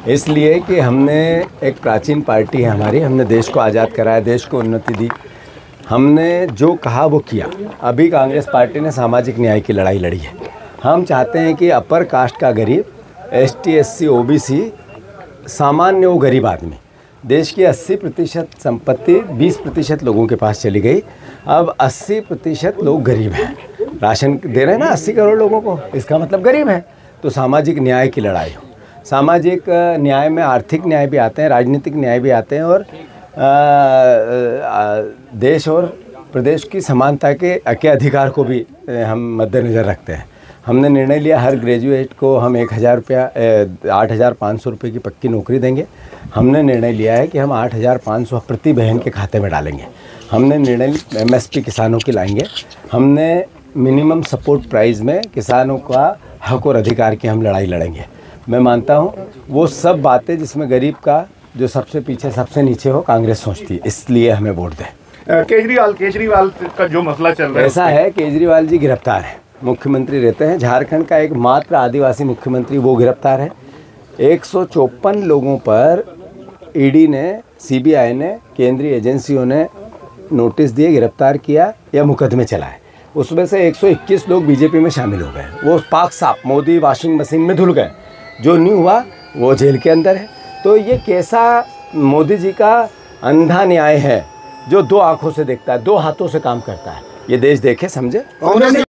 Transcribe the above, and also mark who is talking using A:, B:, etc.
A: इसलिए कि हमने एक प्राचीन पार्टी है हमारी, हमने देश को आज़ाद कराया, देश को उन्नति दी, हमने जो कहा वो किया। अभी कांग्रेस पार्टी ने सामाजिक न्याय की लड़ाई लड़ी है। हम चाहते हैं कि अपर कास्ट का गरीब, ST SC OBC, सामान्य वो गरीब आदमी, देश की 80% संपत्ति 20% लोगों के पास चली गई, अब 80% लोग गरीब हैं। राशन दे रहे हैं ना 80 करोड़ लोगों को, इसका मतलब गरीब है। तो सामाजिक न्याय की लड़ाई हो। सामाजिक न्याय में आर्थिक न्याय भी आते हैं, राजनीतिक न्याय भी आते हैं, और देश और प्रदेश की समानता के अधिकार को भी हम मद्देनज़र रखते हैं। हमने निर्णय लिया हर ग्रेजुएट को हम 1000 रुपया 8500 रुपये की पक्की नौकरी देंगे। हमने निर्णय लिया है कि हम 8500 प्रति बहन के खाते में डालेंगे। हमने निर्णय MSP किसानों की लाएंगे। हमने मिनिमम सपोर्ट प्राइस में किसानों का हक और अधिकार की हम लड़ाई लड़ेंगे। मैं मानता हूँ वो सब बातें जिसमें गरीब का जो सबसे पीछे सबसे नीचे हो, कांग्रेस सोचती है, इसलिए हमें वोट दें।
B: केजरीवाल का जो मसला चल रहा है,
A: ऐसा है केजरीवाल जी गिरफ्तार है, मुख्यमंत्री रहते हैं, झारखंड का एकमात्र आदिवासी मुख्यमंत्री, वो गिरफ्तार है। 154 लोगों पर ED ने, CBI ने, केंद्रीय एजेंसियों ने नोटिस दिए, गिरफ्तार किया या मुकदमे चलाए। उसमें से 121 लोग BJP में शामिल हो गए, वो पाक साफ मोदी वॉशिंग मशीन में धुल गए। जो नहीं हुआ वो जेल के अंदर है। तो ये कैसा मोदी जी का अंधा न्याय है जो 2 आंखों से देखता है, 2 हाथों से काम करता है। ये देश देखे समझे।